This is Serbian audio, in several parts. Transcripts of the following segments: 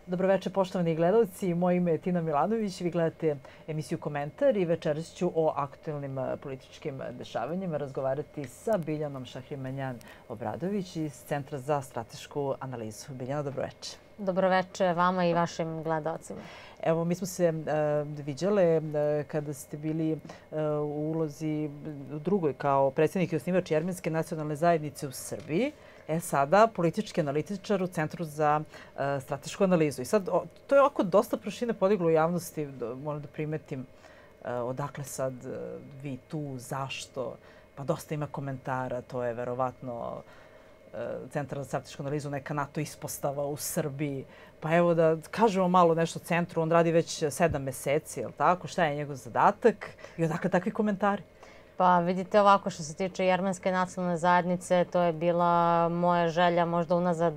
Dobroveče, poštovani gledalci. Moje ime je Tina Milanović. Vi gledate emisiju Komentar i večeras ću o aktuelnim političkim dešavanjima razgovarati sa Biljanom Šahrimanjan Obradović iz Centra za stratešku analizu. Biljana, dobroveče. Dobroveče vama i vašim gledalcima. Evo, mi smo se viđale kada ste bili u ulozi drugoj kao predsjednik i osnivač Jermenske nacionalne zajednice u Srbiji. Sada politički analitičar u Centru za stratešku analizu. I sad, to je ovako dosta prašine podiglo u javnosti, moram da primetim odakle sad vi tu, zašto. Pa dosta ima komentara, to je verovatno Centar za stratešku analizu, neka NATO ispostava u Srbiji. Pa evo da kažemo malo nešto o centru, on radi već 7 meseci, je li tako? Šta je njegov zadatak i odakle takvi komentari? Pa vidite ovako, što se tiče Jermenske nacionalne zajednice, to je bila moja želja možda unazad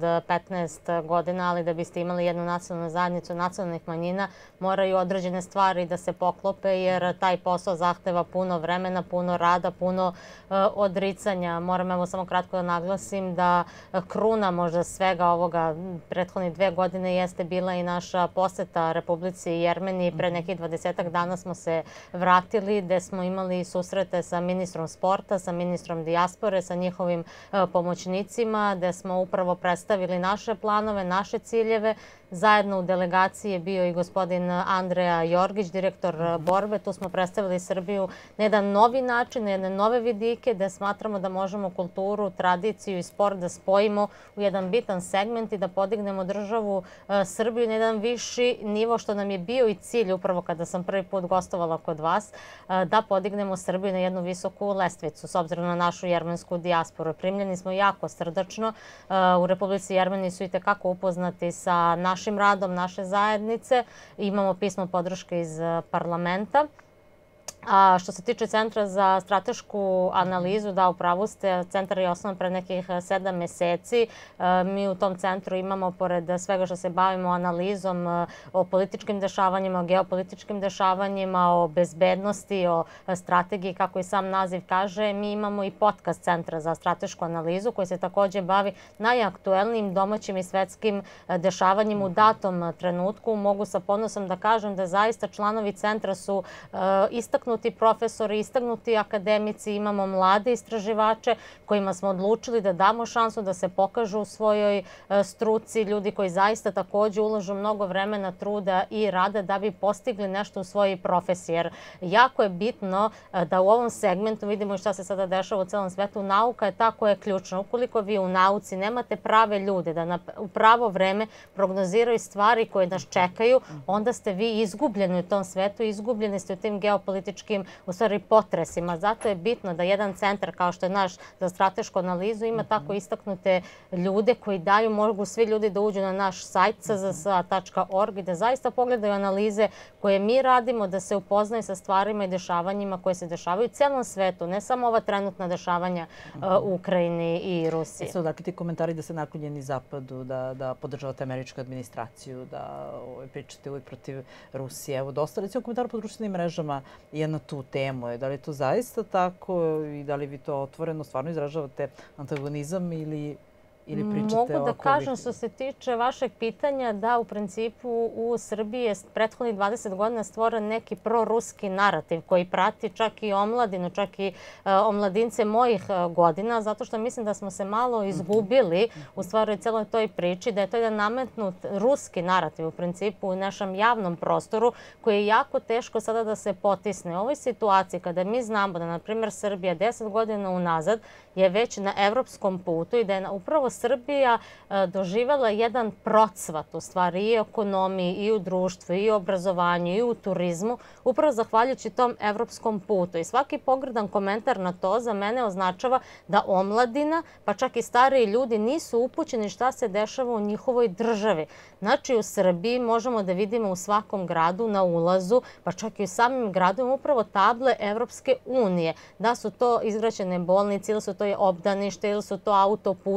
15 godina, ali da biste imali jednu nacionalnu zajednicu nacionalnih manjina, moraju određene stvari da se poklope, jer taj posao zahteva puno vremena, puno rada, puno odricanja. Moram evo samo kratko da naglasim da kruna možda svega ovoga prethodnih 2 godine jeste bila i naša poseta Republici Jermeniji. Pre nekih 20 dana smo se vratili, gde smo imali susrete sa ministrom sporta, sa ministrom dijaspore, sa njihovim pomoćnicima, gde smo upravo predstavili naše planove, naše ciljeve. Zajedno u delegaciji je bio i gospodin Andreja Jorgić, direktor borbe. Tu smo predstavili Srbiju na jedan novi način, na jedne nove vidike, gde smatramo da možemo kulturu, tradiciju i sport da spojimo u jedan bitan segment i da podignemo državu Srbiju na jedan viši nivo, što nam je bio i cilj upravo kada sam prvi put gostovala kod vas, da podignemo Srbiju na jednu visoku lestvicu, s obzirom na našu jermensku dijasporu. Primljeni smo jako srdačno. U Republici Jermeniji su i tekako upoznati sa našim radom, naše zajednice. Imamo pismo podrške iz parlamenta. A što se tiče Centra za stratešku analizu, da, upravo ste, centar je osnovan pre nekih 7 meseci. Mi u tom centru imamo, pored svega što se bavimo analizom o političkim dešavanjima, o geopolitičkim dešavanjima, o bezbednosti, o strategiji, kako i sam naziv kaže, mi imamo i podcast Centra za stratešku analizu koji se takođe bavi najaktuelnijim domaćim i svetskim dešavanjima u datom trenutku. Mogu sa ponosom da kažem da zaista članovi centra su istaknuti profesori, istaknuti akademici, imamo mlade istraživače kojima smo odlučili da damo šansu da se pokažu u svojoj struci, ljudi koji zaista takođe ulažu mnogo vremena, truda i rada da bi postigli nešto u svojoj profesiji. Jer jako je bitno da u ovom segmentu vidimo šta se sada dešava u celom svetu. Nauka je ta koja je ključna. Ukoliko vi u nauci nemate prave ljude da u pravo vreme prognoziraju stvari koje nas čekaju, onda ste vi izgubljeni u tom svetu, izgubljeni ste u tim geopolitičkim u stvari potresima. Zato je bitno da jedan centar kao što je naš za stratešku analizu ima tako istaknute ljude koji daju, mogu svi ljudi da uđu na naš sajt czsa.org i da zaista pogledaju analize koje mi radimo, da se upoznaju sa stvarima i dešavanjima koje se dešavaju u celom svetu, ne samo ova trenutna dešavanja u Ukrajini i Rusiji. Dakle, ti komentari da ste naklonjeni Zapadu, da podržavate američku administraciju, da pričate uvijek protiv Rusije. Evo, dosta recimo komentara po društvenim mrežama je na tu temu. Da li je to zaista tako i da li vi to otvoreno stvarno izražavate antagonizam ili pričate ovako? Mogu da kažem što se tiče vašeg pitanja da u principu u Srbiji je prethodnih 20 godina stvoren neki proruski narativ koji prati čak i omladinu, čak i omladince mojih godina, zato što mislim da smo se malo izgubili u stvari celoj toj priči, da je to jedan nametnut ruski narativ u principu u našem javnom prostoru koji je jako teško sada da se potisne. U ovoj situaciji kada mi znamo da, na primjer, Srbija 10 godina unazad je već na evropskom putu i da je upravo Srbija doživela jedan procvat u stvari i ekonomiji, i u društvu, i u obrazovanju, i u turizmu, upravo zahvaljujući tom evropskom putu. I svaki pogrdan komentar na to za mene označava da omladina, pa čak i stariji ljudi nisu upućeni šta se dešava u njihovoj državi. Znači u Srbiji možemo da vidimo u svakom gradu na ulazu, pa čak i u samim gradovima upravo table Evropske unije. Da su to izgrađene bolnice ili su to obdanište ili su to autoputevi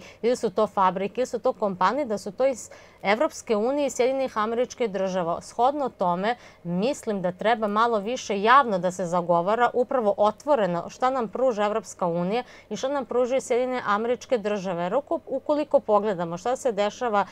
ili su to fabrike, ili su to kompanije, da su to iz Evropske unije i Sjedinjenih Američkih Država. Shodno tome, mislim da treba malo više javno da se zagovara, upravo otvoreno, šta nam pruža Evropska unija i šta nam pružaju Sjedinjene Američke Države. Jer ukoliko pogledamo šta se dešava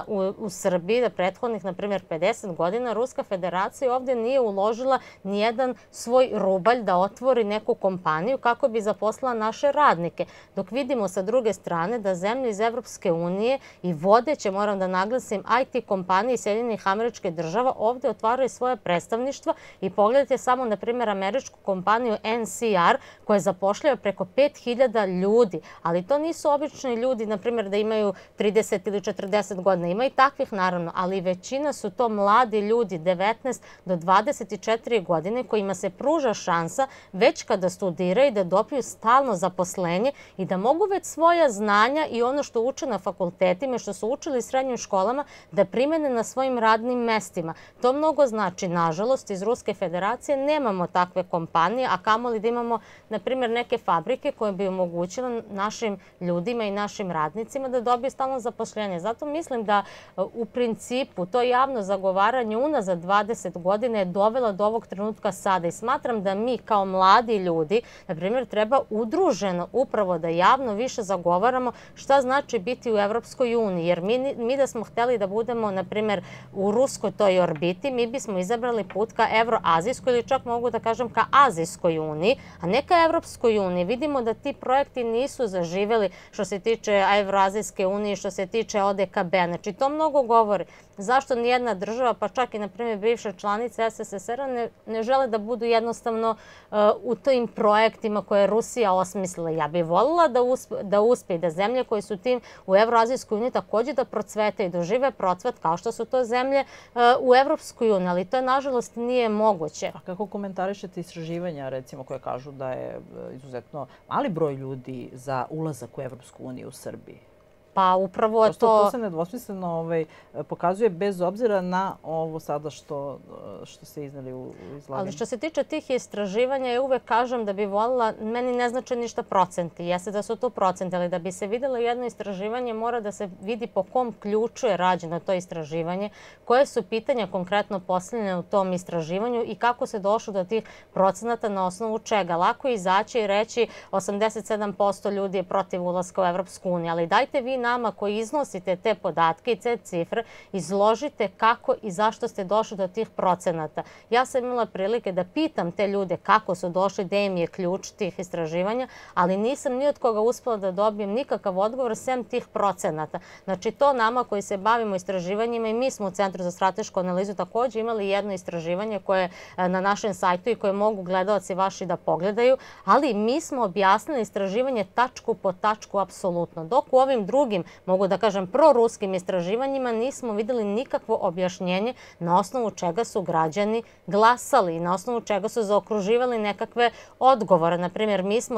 u Srbiji, da prethodnih, na primjer, 50 godina, Ruska federacija ovdje nije uložila nijedan svoj rubalj da otvori neku kompaniju kako bi zaposlila naše radnike. Dok vidimo sa druge strane da zemlje iz Evropske unije i vodeće, moram da naglasim, IT kompanije Sjedinjenih Američkih Država ovdje otvaraju svoje predstavništva i pogledajte samo, na primjer, američku kompaniju NCR koja zapošljava preko 5000 ljudi. Ali to nisu obični ljudi, na primjer, da imaju 30 ili 40 godina. Ima i takvih, naravno, ali većina su to mladi ljudi, 19 do 24 godine, kojima se pruža šansa već kada studiraju da dobiju stalno zaposlenje i da mogu već svoja znanja i ono što uče na fakultetima i što su učili u srednjim školama da primene na svojim radnim mestima. To mnogo znači. Nažalost, iz Ruske federacije nemamo takve kompanije, a kamoli da imamo, na primjer, neke fabrike koje bi omogućile našim ljudima i našim radnicima da dobiju stalno zaposlenje. Zato mislim da u principu to javno zagovaranje unazad 20 godina je dovelo do ovog trenutka sada i smatram da mi kao mladi ljudi, na primjer, treba udruženo upravo da javno više zagovaramo šta znači biti u Evropskoj uniji. Jer mi da smo hteli da budemo, na primjer, u ruskoj toj orbiti, mi bismo izabrali put ka Evroazijskoj ili čak mogu da kažem ka Azijskoj uniji, a ne ka Evropskoj uniji. Vidimo da ti projekti nisu zaživeli što se tiče Evroazijske unije, što se tiče ODKB. Znači, to mnogo govori. Zašto nijedna država, pa čak i, na primjer, bivše članice SSSR-a ne žele da budu jednostavno u tim projektima koje je Rusija osmislila. Ja bih voljela da uspe i da zemlje koje su tim u Evroazijskoj uniji također da procvete i dožive procvet kao što su to zemlje u Evropskoj uniji, ali to nažalost nije moguće. A kako komentarišete istraživanja, recimo, koje kažu da je izuzetno mali broj ljudi za ulazak u Evropsku uniju u Srbiji? Pa upravo to se nedvosmisleno pokazuje bez obzira na ovo sada što ste iznali u izlaganju. Ali što se tiče tih istraživanja, ja uvek kažem da bi voljela, meni ne znači ništa procenti. Jeste da su to procenti, ali da bi se vidjelo jedno istraživanje mora da se vidi po kom ključu je rađeno to istraživanje, koje su pitanja konkretno postavljene u tom istraživanju i kako se došlo do tih procenata na osnovu čega. Lako je izaći i reći 87% ljudi je protiv ulaska u Evropsku uniju, ali dajte vi nama koji iznosite te podatke i te cifre, izložite kako i zašto ste došli do tih procenata. Ja sam imala prilike da pitam te ljude kako su došli, gde im je ključ tih istraživanja, ali nisam ni od koga uspela da dobijem nikakav odgovor sem tih procenata. Znači, to nama koji se bavimo istraživanjima i mi smo u Centru za stratešku analizu također imali jedno istraživanje koje je na našem sajtu i koje mogu gledalci vaši da pogledaju, ali mi smo objasnili istraživanje tačku po tačku apsolutno. Dok u ovim drugim, mogu da kažem, proruskim istraživanjima nismo vidjeli nikakvo objašnjenje na osnovu čega su građani glasali i na osnovu čega su zaokruživali nekakve odgovore. Naprimjer, mi smo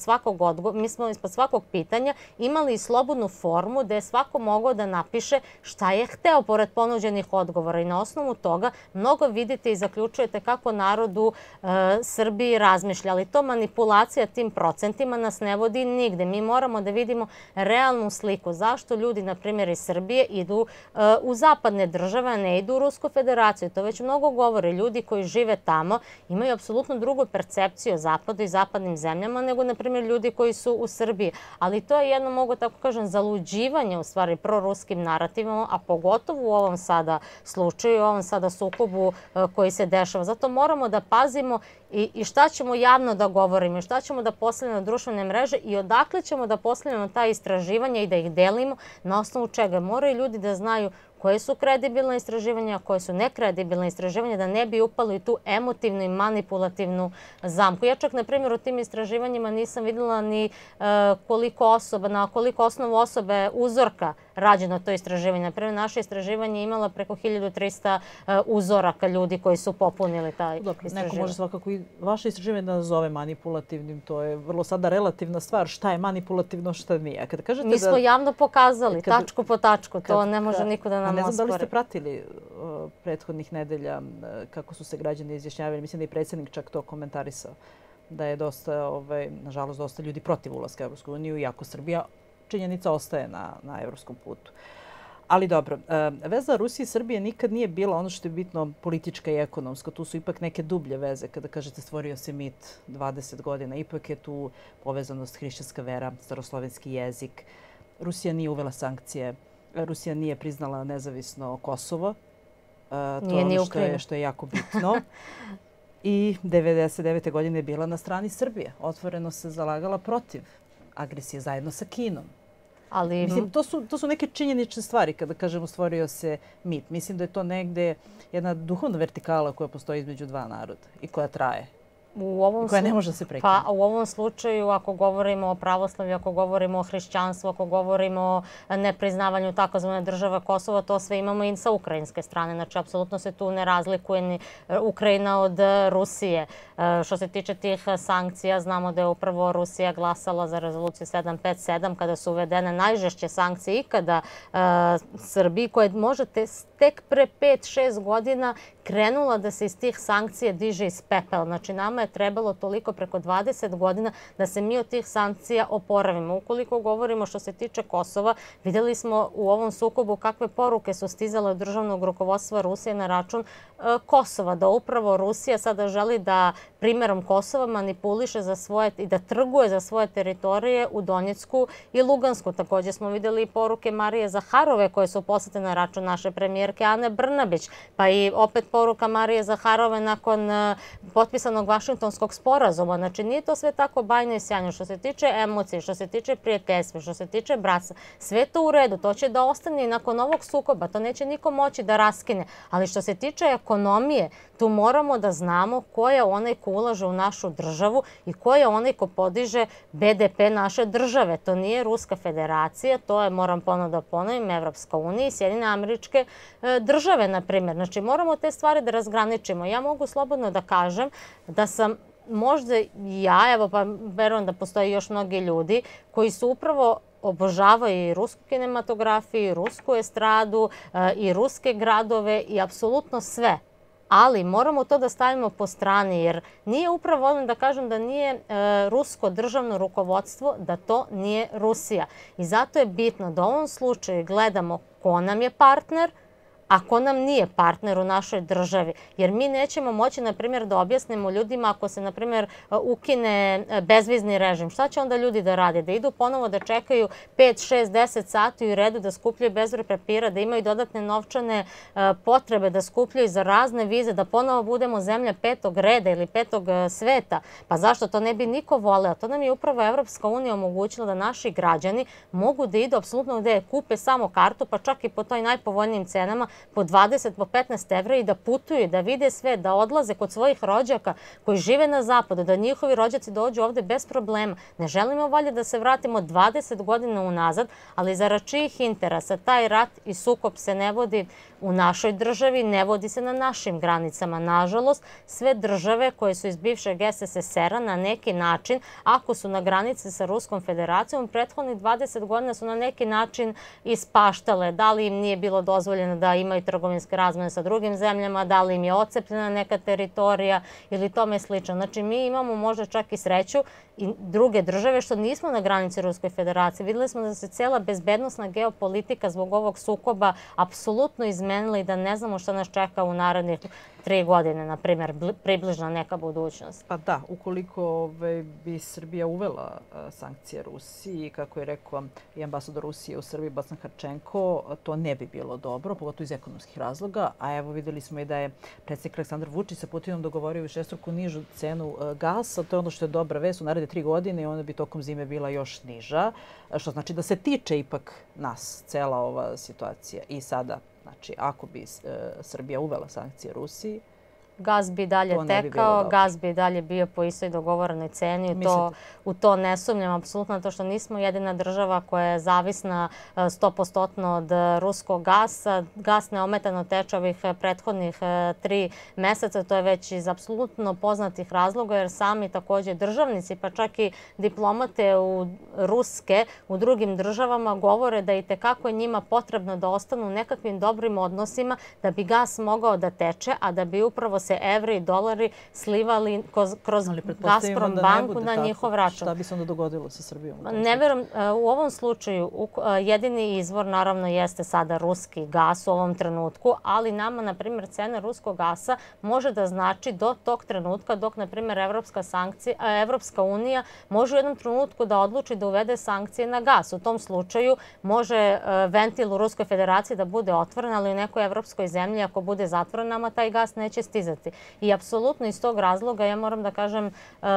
ispod svakog pitanja imali slobodnu formu gde je svako mogao da napiše šta je hteo pored ponuđenih odgovora i na osnovu toga mnogo vidite i zaključujete kako narod u Srbiji razmišlja. Ali to manipulacija tim procentima nas ne vodi nigde. Mi moramo da vidimo realnu sliku. Zašto ljudi, na primjer, iz Srbije idu u zapadne države, a ne idu u Rusku federaciju? To već mnogo govori. Ljudi koji žive tamo imaju apsolutno drugu percepciju o zapadu i zapadnim zemljama nego, na primjer, ljudi koji su u Srbiji. Ali to je jedno, mogu tako kažem, zaluđivanje u stvari proruskim narativima, a pogotovo u ovom sada slučaju, u ovom sada sukobu koji se dešava. Zato moramo da pazimo i šta ćemo javno da govorimo i šta ćemo da postavljamo na društvene mreže i odakle ćemo da postavljamo ta istraživanja i da ih delimo, na osnovu čega. Moraju ljudi da znaju koje su kredibilne istraživanja, koje su nekredibilne istraživanja, da ne bi upali u tu emotivnu i manipulativnu zamku. Ja čak, na primjer, u tim istraživanjima nisam vidjela ni koliko osoba, na koliko osnovu osobe uzorka rađeno to istraživanje. Na primjer, naše istraživanje je imalo preko 1300 uzoraka ljudi koji su popunili taj istraživanje. Neko može svakako i vaše istraživanje da nazove manipulativnim. To je vrlo sada relativna stvar. Šta je manipulativno, šta nije. Mi smo javno pokazali, tačku po tačku. To ne može niko da nam ospore. Ne znam da li ste pratili prethodnih nedelja kako su se građani izjašnjavali. Mislim da je i predsjednik čak to komentarisao. Da je dosta, nažalost, dosta ljudi protiv ulaska u Evropsku uniju, iako Srbija činjenica ostaje na evropskom putu. Ali dobro, veza Rusije i Srbije nikad nije bila ono što je bitno politička i ekonomska. Tu su ipak neke dublje veze. Kada kažete stvorio se mit 20 godina, ipak je tu povezanost hrišćanska vera, staroslovenski jezik. Rusija nije uvela sankcije. Rusija nije priznala nezavisno Kosovo. To je ono što je jako bitno. I 1999. godine je bila na strani Srbije. Otvoreno se zalagala protiv agresije zajedno sa Kinom. Ali... Mislim, to su neke činjenične stvari kada kažemo stvorio se mit. Mislim da je to negde jedna duhovna vertikala koja postoji između dva naroda i koja traje. Koja ne može se prekinuti. Pa u ovom slučaju, ako govorimo o pravoslavlju, ako govorimo o hrišćanstvu, ako govorimo o nepriznavanju takozvane države Kosova, to sve imamo i sa ukrajinske strane. Znači, apsolutno se tu ne razlikuje ni Ukrajina od Rusije. Što se tiče tih sankcija, znamo da je upravo Rusija glasala za rezoluciju 757 kada su uvedene najžešće sankcije ikada Srbiji, koje možete tek pre 5-6 godina krenula da se iz tih sankcija diže iz pepela. Znači, nama je trebalo toliko preko 20 godina da se mi od tih sankcija oporavimo. Ukoliko govorimo što se tiče Kosova, vidjeli smo u ovom sukobu kakve poruke su stizale od državnog rukovodstva Rusije na račun Kosova. Da upravo Rusija sada želi da primjerom Kosova manipuliše za svoje i da trguje za svoje teritorije u Donjecku i Lugansku. Također smo vidjeli i poruke Marije Zaharove koje su poslate na račun naše premijerke Ane Brnabić. Pa i opet poruka Marije Zaharove nakon potpisanog Vašingtonskog sporazuma. Znači, nije to sve tako bajno i sjajno. Što se tiče emocije, što se tiče prijateljstva, što se tiče bratstva, sve to u redu. To će da ostane i nakon ovog sukoba. To neće niko moći da raskine. Ali što se tiče ekonomije, tu moramo da znamo ko je onaj ko ulaže u našu državu i ko je onaj ko podiže BDP naše države. To nije Ruska federacija, to je, moram ponovno da ponovim, Evropska unija i Sjedinjene Američke Države, na primjer. Znači, moramo te stvari da razgraničimo. Ja mogu slobodno da kažem da sam možda ja, evo pa verujem da postoje još mnogi ljudi koji su upravo obožavaju i rusku kinematografiju, i rusku estradu, i ruske gradove i apsolutno sve. Ali moramo to da stavimo po strani jer nije upravo, volim da kažem da nije rusko državno rukovodstvo, da to nije Rusija. I zato je bitno da u ovom slučaju gledamo ko nam je partner, a ko nam nije partner u našoj državi. Jer mi nećemo moći, na primjer, da objasnimo ljudima ako se, na primjer, ukine bezvizni režim. Šta će onda ljudi da rade? Da idu ponovo da čekaju 5, 6, 10 sati u redu, da skupljaju bezbroj papira, da imaju dodatne novčane potrebe, da skupljaju za razne vize, da ponovo budemo zemlja petog reda ili petog sveta. Pa zašto? To ne bi niko voleo. To nam je upravo Evropska unija omogućila da naši građani mogu da idu apsolutno gde kupe samo kartu, pa čak i po toj najpovoljnijim cenama, po 20, po 15 evra i da putuju, da vide sve, da odlaze kod svojih rođaka koji žive na zapadu, da njihovi rođaci dođu ovde bez problema. Ne želimo valjda da se vratimo 20 godina unazad, ali zarad čijih interesa taj rat i sukob se ne vodi u našoj državi, ne vodi se na našim granicama. Nažalost, sve države koje su iz bivšeg SSSR-a na neki način, ako su na granici sa Ruskom federacijom, prethodnih 20 godina su na neki način ispaštale. Da li im nije bilo dozvoljeno da imaju trgovinske razmene sa drugim zemljama, da li im je ocepljena neka teritorija ili tome slično. Znači, mi imamo možda čak i sreću i druge države što nismo na granici Ruskoj federacije. Videli smo da se cijela bezbednosna geopolitika zbog ovog sukoba apsolutno izmenila i da ne znamo što nas čeka u narednih 3 godine, na primjer, približna neka budućnost. Pa da, ukoliko bi Srbija uvela sankcije Rusiji, kako je rekao i ambasador Rusije u Srbiji, Bosna Harčenko, to ne bi bilo dobro, pogotovo iz ekonomskih razloga. A evo videli smo i da je predsjednik Aleksandar Vučić sa Putinom dogovorio višestruku nižu cenu gasa. To je ono što je dobra vest u naredne 3 godine i ona bi tokom zime bila još niža. Što znači da se tiče ipak nas cela ova situacija. I sada, znači, ako bi Srbija uvela sankcije Rusiji, Gas bi dalje tekao, gas bi dalje bio po istoj dogovorenoj ceni. U to ne sumnjam apsolutno, to što nismo jedina država koja je zavisna 100% od ruskog gasa. Gas neometano teče ovih prethodnih 3 meseca. To je već iz apsolutno poznatih razloga jer sami također državnici, pa čak i diplomate ruske u drugim državama govore da i tekako je njima potrebno da ostanu u nekakvim dobrim odnosima da bi gas mogao da teče, a da bi upravo se evri i dolari slivali kroz Gazprom banku na njihov račun. Šta bi se onda dogodilo sa Srbijom? Ne verujem, u ovom slučaju jedini izvor naravno jeste sada ruski gas u ovom trenutku, ali nama, na primjer, cena ruskog gasa može da znači do tog trenutka dok, na primjer, Evropska unija može u jednom trenutku da odluči da uvede sankcije na gas. U tom slučaju može ventil u Ruskoj federaciji da bude otvoren, ali u nekoj evropskoj zemlji ako bude zatvoren, nama taj gas neće stizati. I apsolutno iz tog razloga ja moram da kažem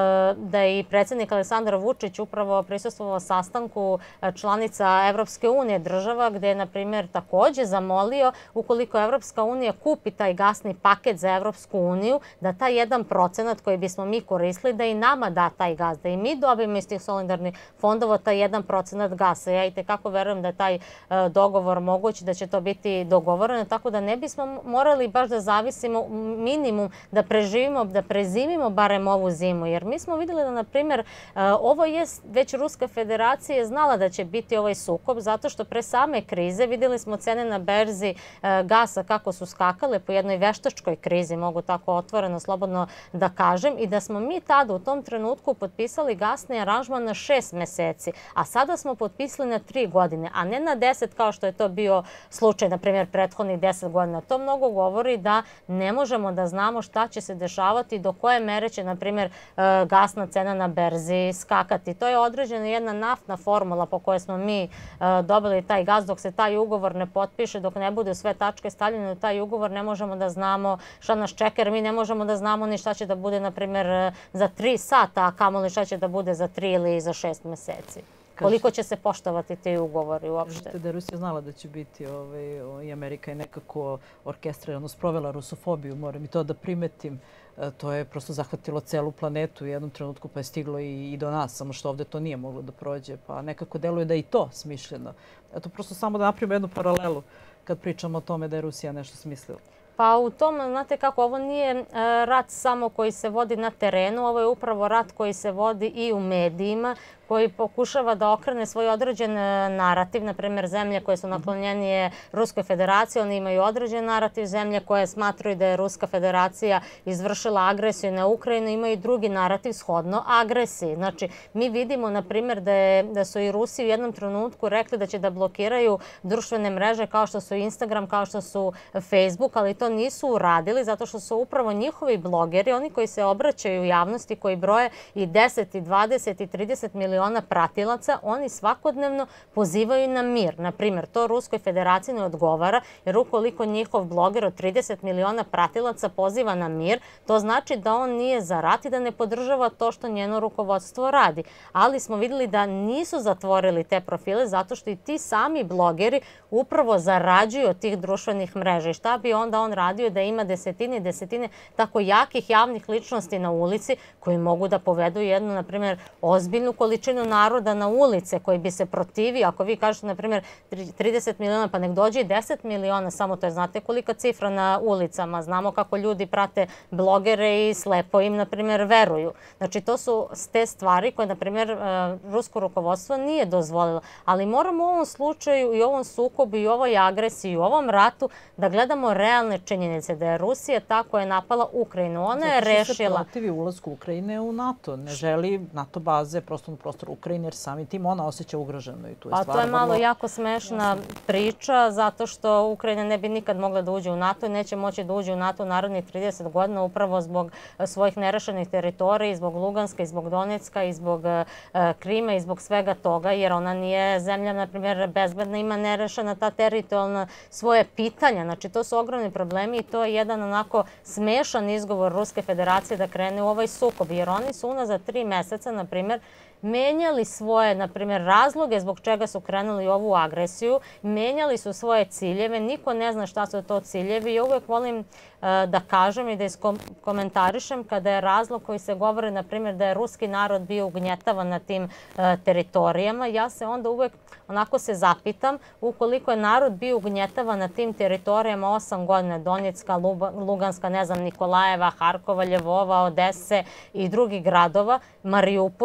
da je i predsjednik Aleksandar Vučić upravo prisustvovao sastanku članica Evropske unije država gde je, na primjer, takođe zamolio ukoliko Evropska unija kupi taj gasni paket za Evropsku uniju, da taj 1% koji bismo mi koristili, da i nama da taj gas, da i mi dobijemo iz tih solidarnih fondova taj 1% gasa. Ja i tekako verujem da je taj dogovor moguć, da će to biti dogovoreno, tako da ne bismo morali baš da zavisimo minimum, da preživimo, da prezimimo barem ovu zimu. Jer mi smo vidjeli da, na primjer, ovo je već Ruska federacija je znala da će biti ovaj sukob, zato što pre same krize vidjeli smo cene na berzi gasa kako su skakale po jednoj veštačkoj krizi, mogu tako otvoreno, slobodno da kažem, i da smo mi tada u tom trenutku potpisali gasni aranžman na 6 meseci, a sada smo potpisali na 3 godine, a ne na 10 kao što je to bio slučaj, na primjer, prethodnih 10 godina. To mnogo govori da ne možemo da znamo šta će se dešavati, do koje mere će, na primjer, gasna cena na berzi skakati. To je određena jedna naftna formula po kojoj smo mi dobili taj gas. Dok se taj ugovor ne potpiše, dok ne bude sve tačke stavljene u taj ugovor, ne možemo da znamo šta nas čeka, jer mi ne možemo da znamo ni šta će da bude, na primjer, za 3 sata, a kamoli šta će da bude za 3 ili za 6 meseci. Koliko će se poštovati ti ugovori uopšte? Kažete da je Rusija znala da će biti i Amerika je nekako orkestrirano sprovela rusofobiju, moram i to da primetim. To je prosto zahvatilo celu planetu u jednom trenutku pa je stiglo i do nas, samo što ovde to nije moglo da prođe. Pa nekako deluje da je i to smišljeno. Eto, prosto samo da napravimo jednu paralelu kad pričamo o tome da je Rusija nešto smislila. Pa u tom, znate kako, ovo nije rat samo koji se vodi na terenu, ovo je upravo rat koji se vodi i u medijima, koji pokušava da okrene svoj određen narativ. Na primjer, zemlje koje su naklonjenije Ruskoj federaciji, oni imaju određen narativ. Zemlje koje smatruju da je Ruska federacija izvršila agresiju na Ukrajinu imaju drugi narativ shodno agresiji. Znači, mi vidimo, na primjer, da su i Rusi u jednom trenutku rekli da će da blokiraju društvene mreže kao što su Instagram, kao što su Facebook, ali to nisu uradili zato što su upravo njihovi blogeri, oni koji se obraćaju javnosti, koji broje i 10, i 20, i 30 miliona pratilaca, oni svakodnevno pozivaju na mir. Na primjer, to Ruskoj federaciji ne odgovara, jer ukoliko njihov bloger od 30 miliona pratilaca poziva na mir, to znači da on nije za rat i da ne podržava to što njeno rukovodstvo radi. Ali smo vidjeli da nisu zatvorili te profile zato što i ti sami blogeri upravo zarađuju od tih društvenih mreža. I šta bi onda on radio da ima desetine i desetine tako jakih javnih ličnosti na ulici koji mogu da povedu jednu, na primjer, ozbiljnu količinu naroda na ulice koji bi se protivio. Ako vi kažete, na primjer, 30 miliona, pa nek dođe i 10 miliona, samo to je, znate kolika cifra na ulicama. Znamo kako ljudi prate blogere i slepo im, na primjer, veruju. Znači, to su te stvari koje, na primjer, rusko rukovodstvo nije dozvolilo. Ali moramo u ovom slučaju i ovom sukobu i ovoj agresiji i u ovom ratu da gledamo realne činjenice, da je Rusija ta koja je napala Ukrajinu. Ona je rešila... Zato što se protivi ulazku Ukrajine u NATO. Ne želi NATO baze prosto na prostoru Ukrajine, jer samim tim ona osjeća ugroženo. Pa to je malo jako smešna priča, zato što Ukrajina ne bi nikad mogla da uđe u NATO i neće moći da uđe u NATO narednih 30 godina upravo zbog svojih nerešenih teritorija, zbog Luganska, i zbog Donecka, i zbog Krima, i zbog svega toga, jer ona nije zemlja, na primjer, bezbedna, ima nerešena ta teritorijalna svoje pitanja. Znači, to su ogromni problemi i to je jedan onako smešan izgovor Ruske federacije da krene u ovaj sukob, jer oni su unazad 3 meseca, na primjer, menjali svoje, na primjer, razloge zbog čega su krenuli ovu agresiju, menjali su svoje ciljeve, niko ne zna šta su to ciljevi i uvek volim da kažem i da iskomentarišem kada je razlog koji se govori, na primjer, da je ruski narod bio ugnjetavan na tim teritorijama, ja se onda uvek onako se zapitam ukoliko je narod bio ugnjetavan na tim teritorijama 8 godina, Donjecka, Luganska, ne znam, Nikolajeva, Harkova, Ljevova, Odese i drugih gradova, Mariupolja,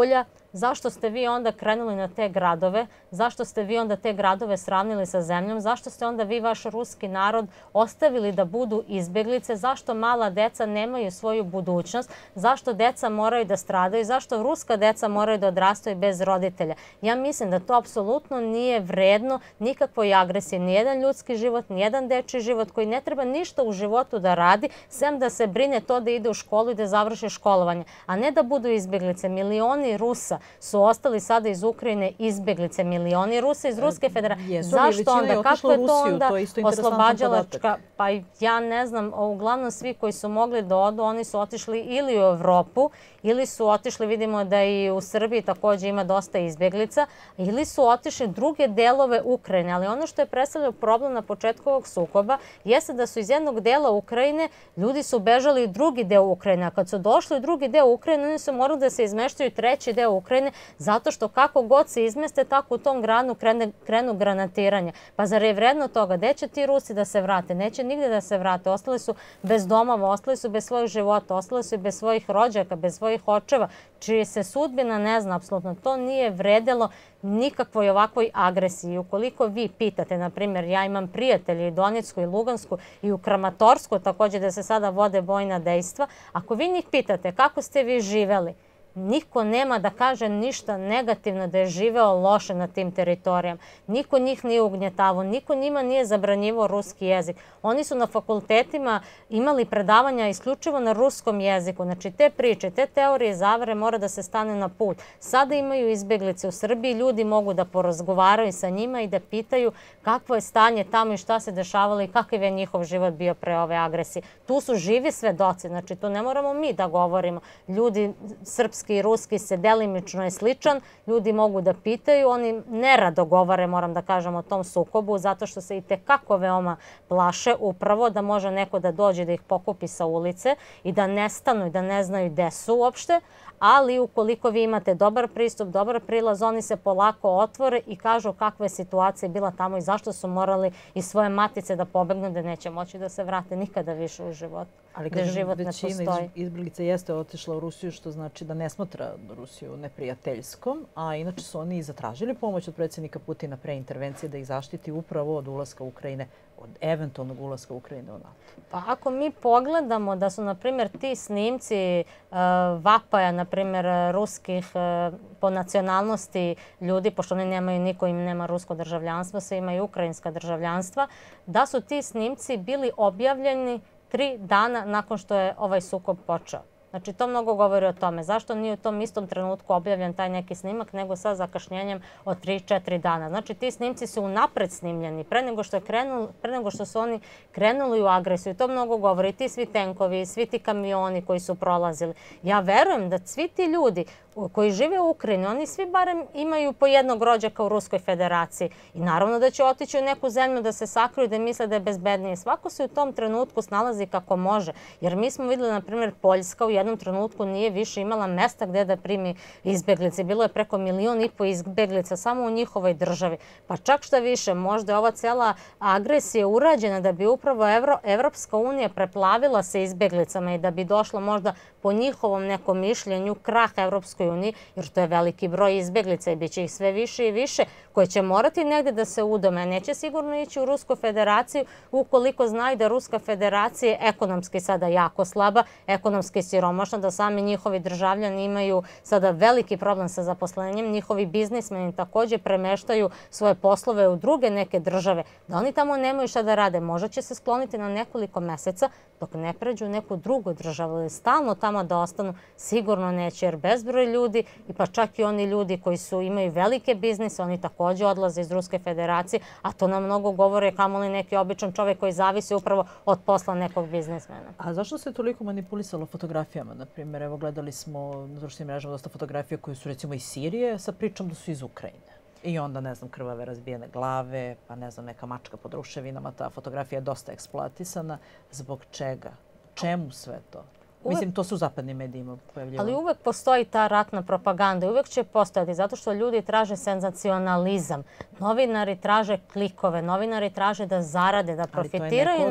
zašto ste vi onda krenuli na te gradove, zašto ste vi onda te gradove sravnili sa zemljom, zašto ste onda vi vaš ruski narod ostavili da budu izbeglice, zašto mala deca nemaju svoju budućnost, zašto deca moraju da stradaju, zašto ruska deca moraju da odrastaju bez roditelja. Ja mislim da to apsolutno nije vredno nikakvoj agresiji. Nijedan ljudski život, nijedan dečiji život koji ne treba ništa u životu da radi, sem da se brine to da ide u školu i da završi školovanje, a ne da budu izbeglice. Milioni Rusa su ostali sada iz Ukrajine izbeglice, milioni Rusa iz Ruske Federacije. Zašto onda? Kako je to onda oslobađalačka? Pa ja ne znam, uglavnom svi koji su mogli da odu, oni su otišli ili u Evropu, ili su otišli, vidimo da i u Srbiji također ima dosta izbeglica, ili su otišli druge delove Ukrajine. Ali ono što je predstavljao problem na početku ovog sukoba jeste da su iz jednog dela Ukrajine ljudi su bežali u drugi deo Ukrajine. A kad su došli u drugi deo Ukrajine, oni su morali da se izmeštaju treći deo Ukrajine, zato što kako god se izmeste, tako u tom gradu krenu granatiranje. Pa zar je vredno toga? Gde će ti Rusi da se vrate? Neće nigde da se vrate. Ostali su bez domova, ostali su bez svojih života, ostali su bez svojih rođaka, bez svojih očeva, čije se sudbina ne zna apsolutno. To nije vredelo nikakvoj ovakvoj agresiji. Ukoliko vi pitate, na primjer, ja imam prijatelje i Donjecku i Lugansku i u Kramatorsku, također da se sada vode bojna dejstva, ako vi njih pitate kako ste vi živeli, niko nema da kaže ništa negativno da je živeo loše na tim teritorijama. Niko njih nije ugnjetavao, niko njima nije zabranjivao ruski jezik. Oni su na fakultetima imali predavanja isključivo na ruskom jeziku. Znači te priče, te teorije zavere mora da se stane na put. Sada imaju izbeglice u Srbiji, ljudi mogu da porazgovaraju sa njima i da pitaju kakvo je stanje tamo i šta se dešavalo i kakav je njihov život bio pre ove agresije. Tu su živi svedoci, znači to ne moramo mi da govorimo. Ljudi srpski i ruski se delimično je sličan, ljudi mogu da pitaju, oni nerado govore, moram da kažem, o tom sukobu, zato što se i tekako veoma plaše upravo da može neko da dođe da ih pokupi sa ulice i da nestanu i da ne znaju gde su uopšte, ali ukoliko vi imate dobar pristup, dobar prilaz, oni se polako otvore i kažu kakva je situacija bila tamo i zašto su morali iz svoje matice da pobegnu, da neće moći da se vrate nikada više u život. Ali većina izbeglica jeste otišla u Rusiju, što znači da ne smatra Rusiju neprijateljskom, a inače su oni i zatražili pomoć od predsjednika Putina pre intervencije da ih zaštiti upravo od ulaska Ukrajine, od eventualnog ulaska Ukrajine u NATO. Pa ako mi pogledamo da su, na primjer, ti snimci vapaja, na primjer, ruskih po nacionalnosti ljudi, pošto oni nemaju, niko im nema rusko državljanstvo, svi imaju ukrajinska državljanstva, da su ti snimci bili objavljeni 3 dana nakon što je ovaj sukob počeo. Znači, to mnogo govori o tome. Zašto nije u tom istom trenutku objavljen taj neki snimak, nego sa zakašnjenjem od 3-4 dana. Znači, ti snimci su unapred snimljeni, pre nego što su oni krenuli u agresiju. To mnogo govori. Ti svi tenkovi, svi ti kamioni koji su prolazili. Ja verujem da svi ti ljudi koji žive u Ukrajini, oni svi barem imaju po jednog rođaka u Ruskoj Federaciji. I naravno da će otići u neku zemlju da se sakriju i da misle da je bezbednije. Svako se u tom trenutku snalazi kako može. Jer mi smo videli, na primjer, Poljska u jednom trenutku nije više imala mesta gde da primi izbeglice. Bilo je preko 1,5 miliona izbeglica samo u njihovoj državi. Pa čak šta više, možda je ova cela agresija urađena da bi upravo Evropska unija preplavila se izbeglicama i da bi došlo možda po njihovom nekom mišljenju krah Evropskoj uniji, jer to je veliki broj izbeglica i bit će ih sve više i više, koje će morati negde da se udome. Neće sigurno ići u Rusku Federaciju ukoliko znaju da Ruska Federacija je ekonomski sada jako slaba, ekonomski siromašna, da sami njihovi državljani imaju sada veliki problem sa zaposlenjem, njihovi biznismeni također premeštaju svoje poslove u druge neke države, da oni tamo nemaju šta da rade. Možda će se skloniti na nekoliko meseca dok ne pređu u neku drugu državu ili stalno tamo da ostanu, sigurno neće, jer bezbroj ljudi i pa čak i oni ljudi koji imaju velike biznise, oni također odlaze iz Ruske Federacije, a to nam mnogo govore kamoli neki običan čovjek koji zavisi upravo od posla nekog biznismena. A zašto se toliko manipulisalo fotografijama? Naprimjer, evo gledali smo na društvenim mrežama dosta fotografija koje su recimo iz Sirije sa pričom da su iz Ukrajine. I onda, ne znam, krvave razbijene glave, pa ne znam, neka mačka pod ruševinama. Ta fotografija je dosta eksploatisana. Zbog čega? Čemu sve to? Mislim, to su u zapadnim medijima pojavljivalo. Ali uvek postoji ta ratna propaganda i uvek će postojati zato što ljudi traže senzacionalizam. Novinari traže klikove, novinari traže da zarade, da profitiraju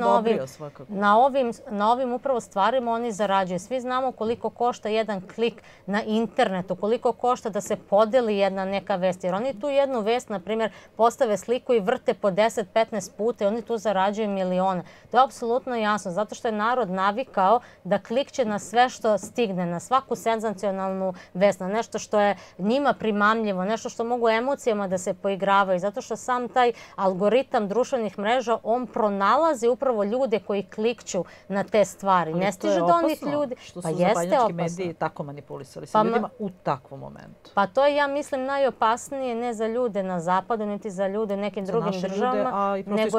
na ovim upravo stvarima oni zarađuju. Svi znamo koliko košta jedan klik na internetu, koliko košta da se podeli jedna neka vest. Jer oni tu jednu vest, na primjer, postave sliku i vrte po 10-15 puta i oni tu zarađuju milione. To je apsolutno jasno, zato što je narod navikao da klikće na sve što stigne, na svaku senzacionalnu vest, na nešto što je njima primamljivo, nešto što mogu emocijama da se poigravaju, zato što sam taj algoritam društvenih mreža, on pronalazi upravo ljude koji klikću na te stvari. Ne stiže do onih ljudi. Što su zapadnjački mediji tako manipulisali sa ljudima u takvom momentu. Pa to je, ja mislim, najopasnije ne za ljude na zapadu, niti za ljude u nekim drugim državama,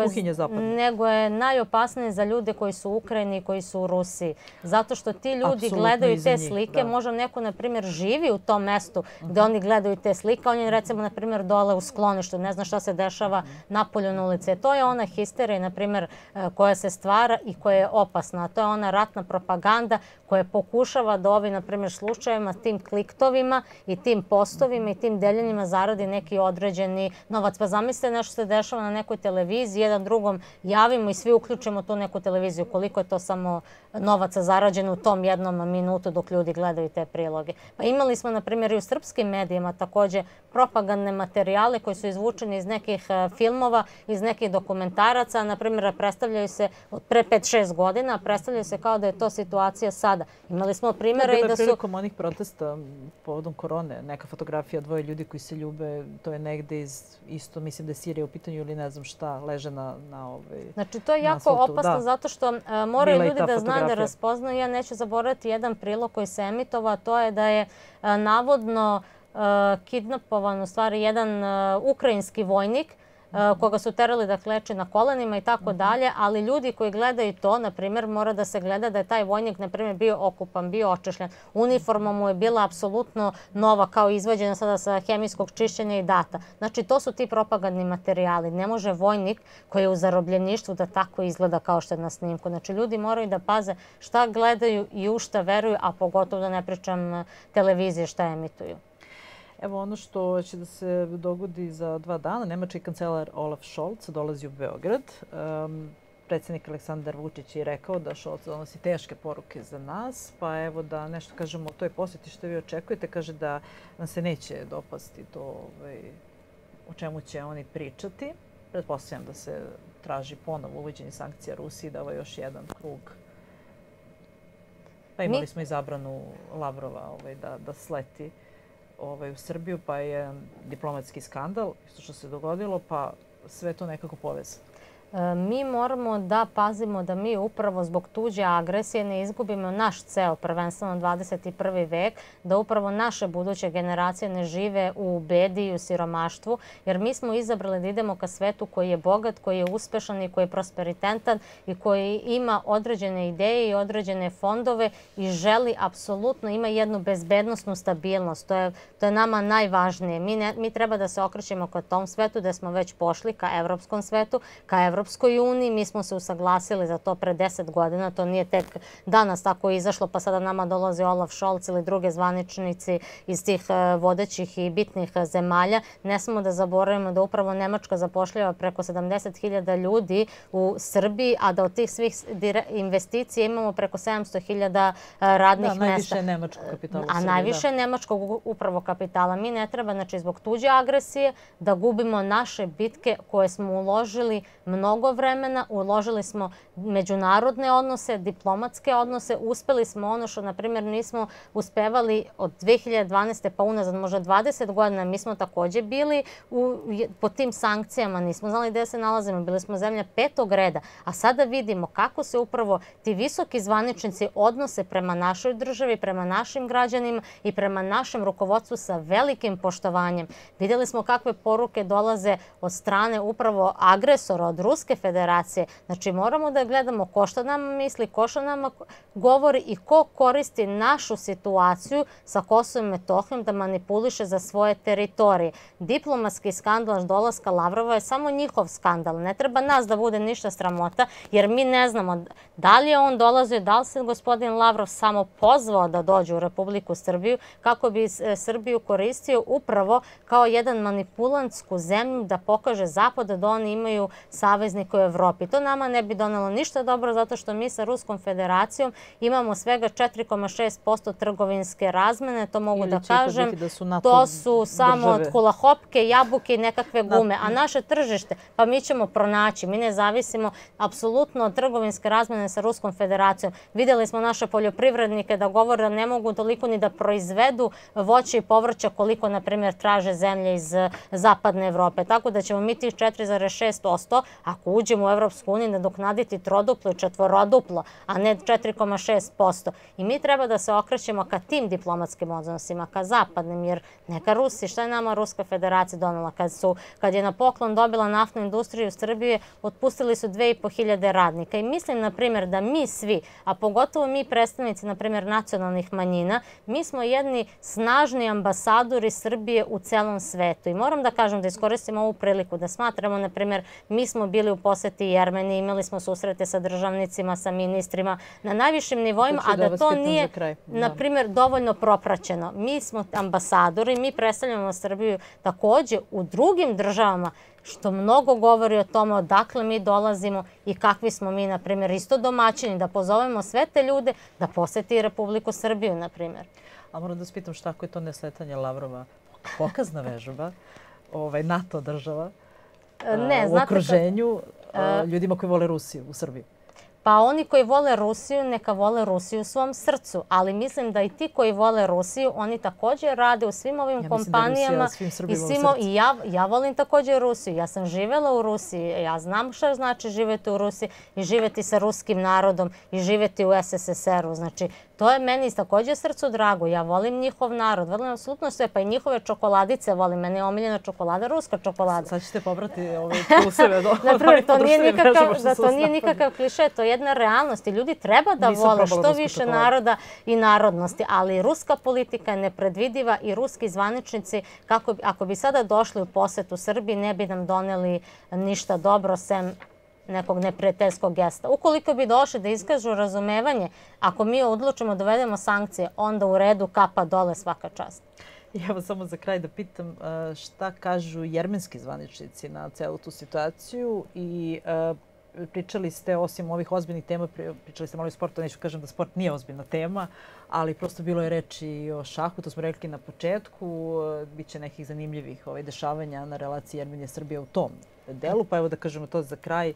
nego je najopasnije za ljude koji su u Ukrajini i koji su u Rusiji. Zato što ti ljudi gledaju te slike, možda neko, na primjer, živi u tom mestu gde oni gledaju te slike, on je, recimo, na primjer, dole u skloništu, ne zna šta se dešava napolju na ulici. To je ona histerija, na primjer, koja se stvara i koja je opasna. To je ona ratna propaganda koja pokušava da ovi, na primjer, slučajevima, tim kliktovima i tim postovima i tim deljenjima zaradi neki određeni novac. Pa zamislite nešto se dešava na nekoj televiziji, jedan drugom javimo i svi uključimo tu neku televiziju. Koliko je to samo novaca zarađeno u tom jednom minutu dok ljudi gledaju te priloge. Pa imali smo, na primjer, i u srpskim medijima takođe propagandne materijale koji su izvučeni iz nekih filmova, iz nekih dokumentaraca. Na primjer, predstavljaju se od pre 5-6 godina, predstavljaju se kao da je to situacija sada. Imali smo primjere i da su... Prilikom onih protesta povodom korone, neka fotografija dvoje ljudi koji se ljube, to je negde iz isto, mislim da je Sirija u pitanju ili ne znam šta, leže na Znači, to je jako opasno zato što moraju ljudi da znaju da raspoznaju. Ja neću zaboraviti jedan prilog koji se emitovao, to je da je navodno kidnapovan u stvari jedan ukrajinski vojnik koga su terali da kleči na kolenima i tako dalje, ali ljudi koji gledaju to, na primjer, mora da se gleda da je taj vojnik, na primjer, bio okupan, bio očešljan. Uniforma mu je bila apsolutno nova, kao izvađena sada sa hemijskog čišćenja i data. Znači, to su ti propagandni materijali. Ne može vojnik koji je u zarobljeništvu da tako izgleda kao što je na snimku. Znači, ljudi moraju da paze šta gledaju i u šta veruju, a pogotovo da ne pričam televizije šta emituju. Evo ono što će da se dogodi za 2 dana. Nemački kancelar Olaf Scholz dolazi u Beograd. Predsjednik Aleksandar Vučić je rekao da Scholz donosi teške poruke za nas. Pa evo da nešto kažemo o toj posjeti što vi očekujete. Kaže da nam se neće dopasti to o čemu će oni pričati. Pretpostavljam da se traži ponovo uvođenje sankcija Rusiji, da ovo je još jedan krug. Pa imali smo i zabranu Lavrova da sleti u Srbiju, pa je diplomatski skandal, isto što se dogodilo, pa sve to nekako povezano. Mi moramo da pazimo da mi upravo zbog tuđe agresije ne izgubimo naš ceo, prvenstveno 21. vek, da upravo naše buduće generacije ne žive u bedi i u siromaštvu, jer mi smo izabrali da idemo ka svetu koji je bogat, koji je uspešan i koji je prosperitentan i koji ima određene ideje i određene fondove i želi apsolutno, ima jednu bezbednosnu stabilnost. To je nama najvažnije. Mi treba da se okrećemo ka tom svetu da smo već pošli ka evropskom svetu, ka Evropskoj uniji. Mi smo se usaglasili za to pre 10 godina. To nije tek danas tako izašlo, pa sada nama dolazi Olaf Scholz ili druge zvaničnici iz tih vodećih i bitnih zemalja. Ne smemo da zaboravimo da upravo Nemačka zapošljava preko 70.000 ljudi u Srbiji, a da od tih svih investicija imamo preko 700.000 radnih mesta. Najviše je nemačkog kapitala u Srbiji. A najviše je nemačkog upravo kapitala. Mi ne treba, znači, zbog tuđe agresije da gubimo naše bitke koje smo uložili mnogo vremena, uložili smo međunarodne odnose, diplomatske odnose, uspeli smo ono što, na primjer, nismo uspevali od 2012. pa unazad, možda 20 godina. Mi smo takođe bili pod tim sankcijama, nismo znali gde se nalazimo, bili smo zemlja 5. reda, a sada vidimo kako se upravo ti visoki zvaničnici odnose prema našoj državi, prema našim građanima i prema našem rukovodstvu sa velikim poštovanjem. Videli smo kakve poruke dolaze od strane upravo agresora, od Ruske federacije. Znači moramo da gledamo ko što nam misli, ko što nam govori i ko koristi našu situaciju sa Kosovom i Metohijom da manipuliše za svoje teritorije. Diplomatski skandal dolaska Lavrova je samo njihov skandal. Ne treba nas da bude ništa sramota, jer mi ne znamo da li je on dolazio, da li se gospodin Lavrov samo pozvao da dođe u Republiku Srbiju kako bi Srbiju koristio upravo kao jedan manipulantsku zemlju da pokaže Zapadu da oni imaju saveznike u Evropi. To nama ne bi donelo ništa dobro zato što mi sa Ruskom federacijom imamo svega 4,6% trgovinske razmene, to mogu da kažem. To su samo od hulahopke, jabuke i nekakve gume. A naše tržište, pa mi ćemo pronaći. Mi ne zavisimo apsolutno od trgovinske razmene sa Ruskom federacijom. Vidjeli smo naše poljoprivrednike da govore da ne mogu toliko ni da proizvedu voće i povrća koliko, na primjer, traže zemlje iz zapadne Evrope. Tako da ćemo mi tih 4,6% ako uđemo u Evropsku uniju nadoknaditi troduplo i četvoroduplo, a ne 4,6%. I mi treba da se okrećemo ka tim diplomatskim odnosima, ka zapadnim, jer neka Rusi, šta je nama Ruska federacija donela? Kad je na poklon dobila naftnu industriju Srbije, otpustili su 2.500 radnika. I mislim, na primjer, da mi svi, a pogotovo mi predstavnici, na primjer, nacionalnih manjina, mi smo jedni snažni ambasadori Srbije u celom svetu. I moram da kažem, da iskoristim ovu priliku, da smatramo, na primjer, mi smo bili u poseti Jermeniji, imali smo susrete sa državnicima, sa ministrima, na najvišim nivoima, a da to nije, na primjer, dovoljno propraćeno. Mi smo ambasadori, mi predstavljamo Srbiju takođe u drugim državama, što mnogo govori o tome odakle mi dolazimo i kakvi smo mi, na primjer, isto domaćini, da pozovemo sve te ljude da poseti Republiku Srbiju, na primjer. A moram da vas pitam šta ako je to nesletanje Lavrova? Pokazna vežba, NATO država, u okruženju ljudima koji vole Rusiju u Srbiji. Pa oni koji vole Rusiju, neka vole Rusiju u svom srcu. Ali mislim da i ti koji vole Rusiju, oni također rade u svim ovim kompanijama. I ja volim također Rusiju. Ja sam živjela u Rusiji. Ja znam šta znači živjeti u Rusiji i živjeti sa ruskim narodom i živjeti u SSSR-u. Znači, to je meni također srcu drago. Ja volim njihov narod. Volim apsolutno sve. Pa i njihove čokoladice volim. Meni je omiljena čokolada, ruska čokolada. Sad ćete pobrati ove pluseve. Naprimjer, to nije nikakav kliše. To je jedna realnost i ljudi treba da vole što više naroda i narodnosti. Ali ruska politika je nepredvidiva i ruski zvaničnici, ako bi sada došli u posetu Srbiji, ne bi nam doneli ništa dobro sem nekog neprijateljskog gesta. Ukoliko bi došli da iskažu razumevanje, ako mi odlučimo da uvedemo sankcije, onda u redu, kapa dole, svaka čast. Ja vas samo za kraj da pitam šta kažu jermenski zvaničnici na celu tu situaciju i pričali ste, osim ovih ozbiljnih tema, pričali ste malo i sporta, neću kažem da sport nije ozbiljna tema, ali prosto bilo je reči i o šahu, to smo rekli na početku, biće nekih zanimljivih dešavanja na relaciji Jermenije-Srbije u tom delu, pa evo da kažemo to za kraj.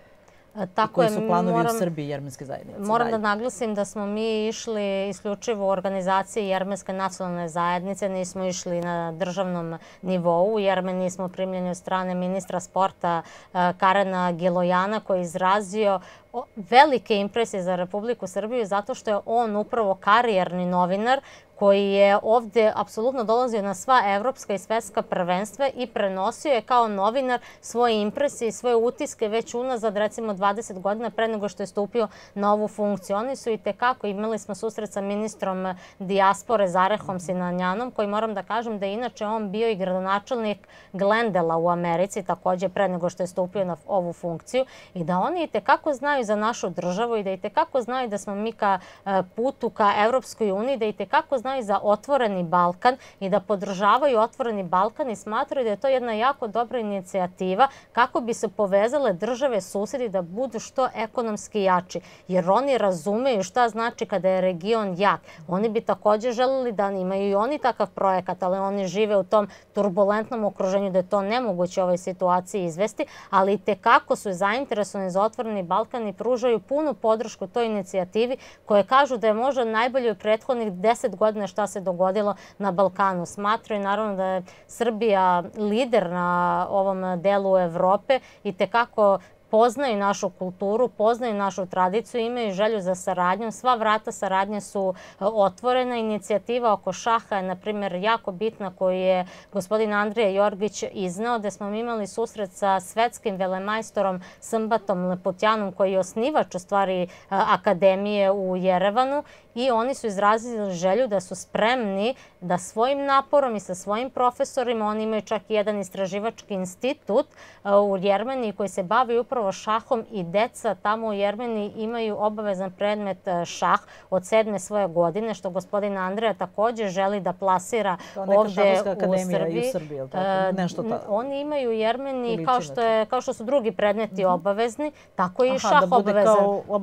Koji su planovi u Srbiji jermenske zajednice? Moram da naglasim da smo mi išli isključivo u organizaciji Jermenske nacionalne zajednice, nismo išli na državnom nivou. U Jermeniji smo primljeni od strane ministra sporta Karena Gilojana, koji je izrazio velike impresije za Republiku Srbiju zato što je on upravo karijerni novinar koji je ovdje apsolutno dolazio na sva evropska i svetska prvenstva i prenosio je kao novinar svoje impresije i svoje utiske već unazad recimo 20 godina pre nego što je stupio na ovu funkciju. Oni su i tekako, imali smo susret sa ministrom dijaspore Zarehom Sinanjanom, koji moram da kažem da je inače on bio i gradonačelnik Glendela u Americi također pre nego što je stupio na ovu funkciju i da oni i tekako znaju za našu državu i da i tekako znaju da smo mi ka putu ka Evropskoj uniji, da i tekako znaju za otvoreni Balkan i da podržavaju otvoreni Balkan i smatraju da je to jedna jako dobra inicijativa kako bi se povezale države susedi da budu što ekonomski jači. Jer oni razumeju šta znači kada je region jak. Oni bi također želeli da imaju i oni takav projekat, ali oni žive u tom turbulentnom okruženju da je to nemoguće u ovoj situaciji izvesti, ali i tekako su zainteresovani za otvoreni Balkan i pružaju punu podršku toj inicijativi koje kažu da je možda najbolje u prethodnih 10 godina šta se dogodilo na Balkanu. Smatraju naravno da je Srbija lider na ovom delu Evrope i tekako poznaju našu kulturu, poznaju našu tradiciju, imaju želju za saradnjom. Sva vrata saradnje su otvorena. Inicijativa oko šaha je, na primjer, jako bitna koju je gospodin Andrija Jorgić izneo, gde smo imali susret sa svetskim velemajstorom Smbatom Lepotjanom, koji je osnivač u stvari akademije u Jerevanu, i oni su izrazili želju da su spremni da svojim naporom i sa svojim profesorima, oni imaju čak i jedan istraživački institut u Jermeniji koji se bavi upravo šahom, i deca tamo u Jermeniji imaju obavezan predmet šah od 7. svoje godine, što gospodin Andreja takođe želi da plasira ovde u Srbiji. Oni imaju u Jermeniji, kao što su drugi predmeti obavezni, tako i šah obavezan.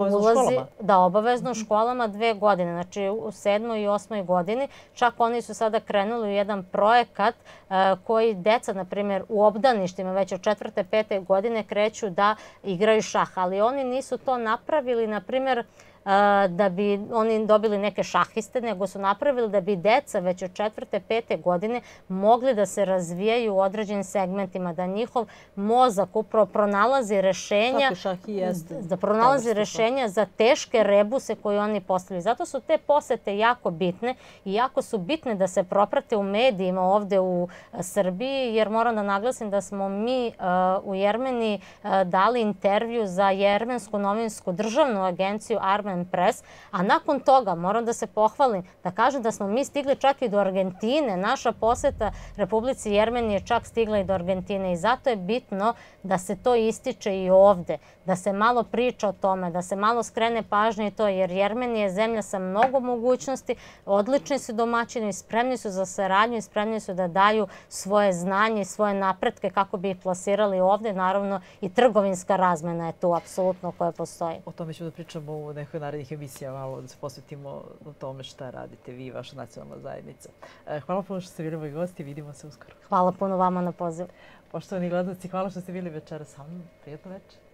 Da, obavezno u školama 2 godine. Znači u 7. i 8. godini. Čak oni su sada krenuli u jedan projekat koji deca, na primjer, u obdaništima već od 4. 5. godine kreću da igraju šah. Ali oni nisu to napravili, na primjer, da bi oni dobili neke šahiste, nego su napravili da bi deca već od 4. 5. godine mogli da se razvijaju u određenim segmentima, da njihov mozak upravo pronalazi rešenja, da pronalazi rešenja za teške rebuse koje oni postavljaju. Zato su te posete jako bitne i jako su bitne da se proprate u medijima ovde u Srbiji, jer moram da naglasim da smo mi u Jermeniji dali intervju za jermensku novinsku državnu agenciju Armen Press, a nakon toga moram da se pohvalim, da kažem da smo mi stigli čak i do Argentine. Naša poseta Republici Jermenije čak stigla i do Argentine, i zato je bitno da se to ističe i ovde, da se malo priča o tome, da se malo skrene pažnje i to, jer Jermenija je zemlja sa mnogo mogućnosti, odlični su domaćini, spremni su za saradnju i spremni su da daju svoje znanje i svoje napretke kako bi ih plasirali ovde. Naravno, i trgovinska razmena je tu apsolutno koja postoji. O tome ćemo da pričamo u nekoj narednih emisija, malo da se posvetimo o tome šta radite vi i vaša nacionalna zajednica. Hvala puno što ste bili moji gosti, vidimo se uskoro. Hvala puno vama na pozivu. Poštovani gledalci, hvala što ste bili večeras sa mnom. Prijatno večer.